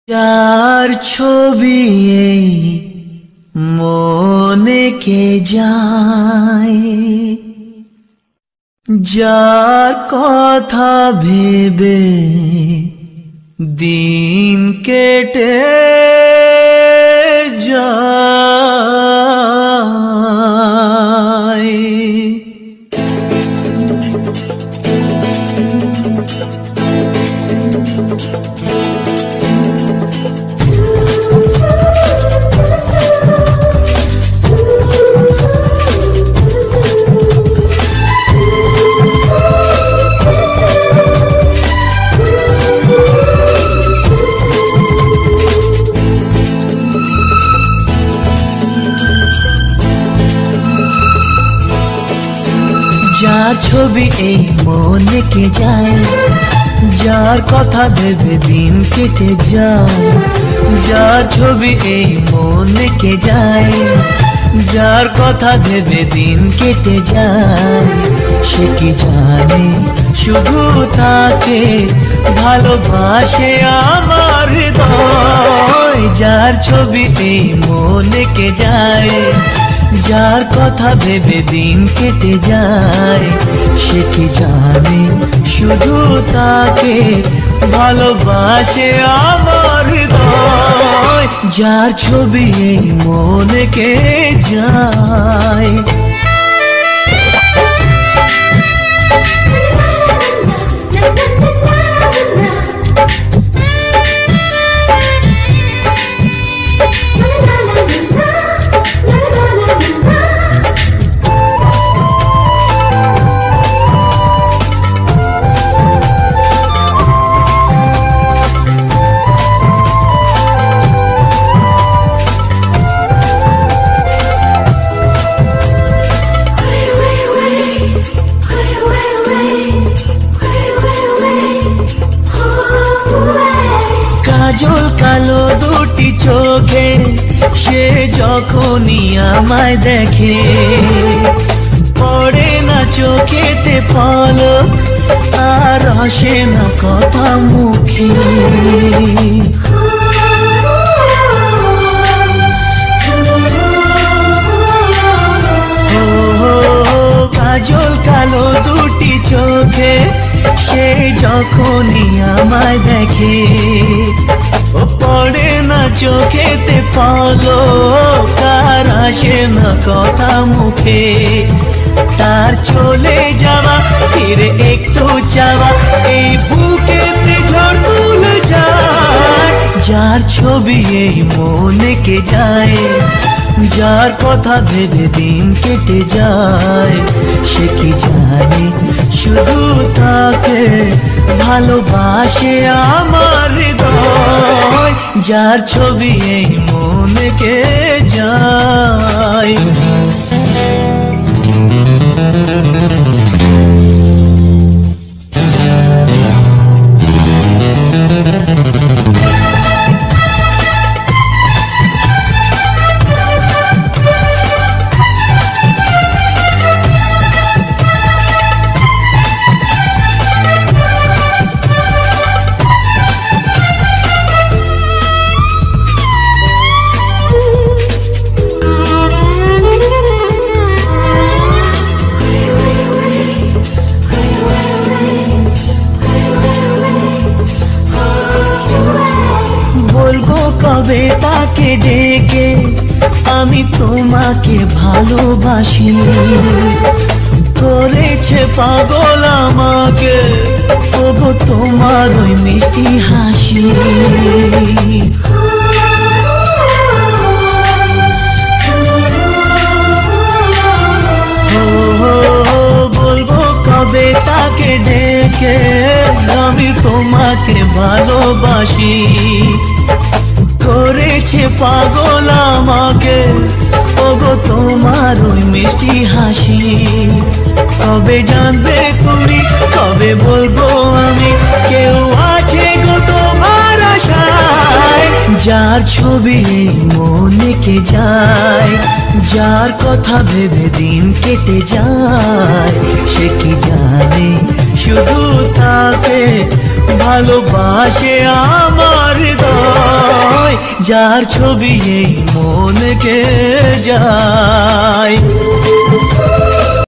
যার ছবি এই মনে কে যায়, যার কথা ভেবে দিন কেটে যায়। যার ছবি এই মনে কে যায়, যার কথা ভেবে দিন কেটে যায়। যার ছবি এই মনে কে যায়, যার কথা ভেবে দিন কেটে যায়। সে কি জানে শুধু তাকে ভালোবাসে আমার হৃদয়। যার ছবি এই মনে কে যায়, যার কথা ভেবে দিন কেটে যায়। সে কি জানে শুধু তাকে ভালোবাসে আমার হৃদয়। যার ছবি এই মনে কে যায়। কাজল কালো দুটি চোখে সে যখনই আমায় দেখে, পড়ে না চোখেতে পলক আর আসে না কথা মুখে। কাজল কালো দুটি চোখে সে যখনই আমায় দেখে, ও পড়ে না চোখেতে পলক আর আসে না কথা মুখে। তার চলে যাওয়া ফিরে একটু চাওয়া এই বুকেতে ঝড় তুলে যায়। যার ছবি এই মনে কে যায়, যার কথা ভেবে দিন কেটে যায়। সে কি জানে শুধু তাকে ভালোবাসে আমার হৃদয়। যার ছবি এই মনে কে যায়। কবে তাকে ডেকে আমি তোমাকে ভালোবাসি, করেছে পাগল আমাকে ওগো তোমার ওই মিষ্টি হাসি। বলবো কবে তাকে ডেকে আমি তোমাকে ভালোবাসি, করেছে পাগল আমাকে ওগো তোমার ওই মিষ্টি হাসি। কবে জানবে তুমি, কবে বলবো আমি, কেউ আছে গো তোমার আশায়। যার ছবি মনে কে যায়, যার কথা ভেবে দিন কেটে যায়। সে কি জানে শুধু তাকে ভালোবাসে আমার হৃদয়। যার ছবি এই মন কে যায়।